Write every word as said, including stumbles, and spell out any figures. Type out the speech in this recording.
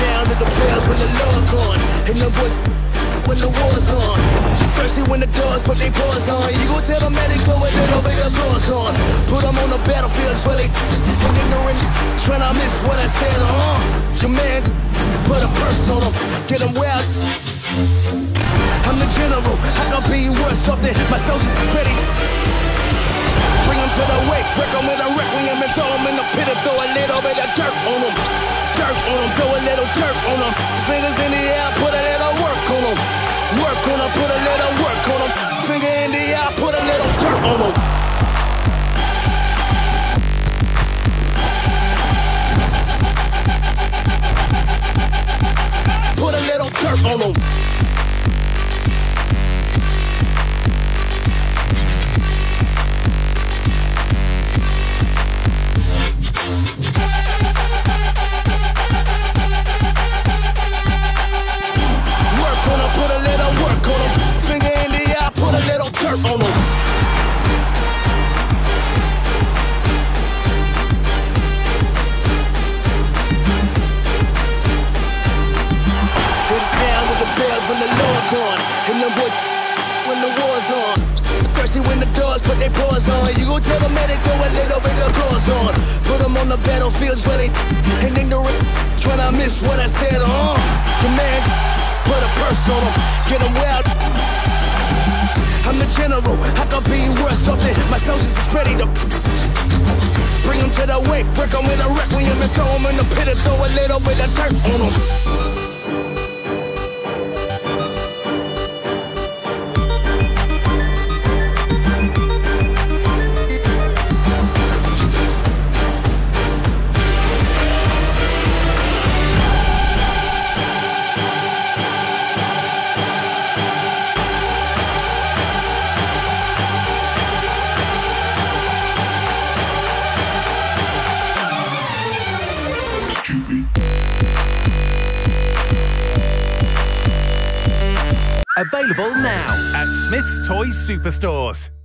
sound of the bells when the Lord gone, and the boys when the war's on. Thirsty when the doors put their paws on. You gon' tell them that they go a little bit of clothes on. Put them on the battlefields for they and ignorant, tryna miss what I said, huh? Command, put a purse on them, get them wild. I'm the general, I can be worth something. My soldiers is ready. Bring them to the wake, break them with a requiem and throw them in the pit and throw a little bit of dirt on them. Dirt on them, throw a little dirt on them. Fingers in the air, put a little work on them. Work on them, put a little work on them. Finger in the air, put a little dirt on them. Put a little dirt on them. When the Lord gone, and them boys when the war's on. Thirsty when the doors put their paws on. You gon' tell them that they go a little bit of clothes on. Put them on the battlefields for they and ignorant, tryna miss what I said, huh? Command, put a purse on them, get them wild. I'm the general, I can be worth something. My soldiers is ready to bring them to the wake, break them in a requiem and throw them in the pit and throw a little bit of dirt on them. Available now at Smyths Toys Superstores.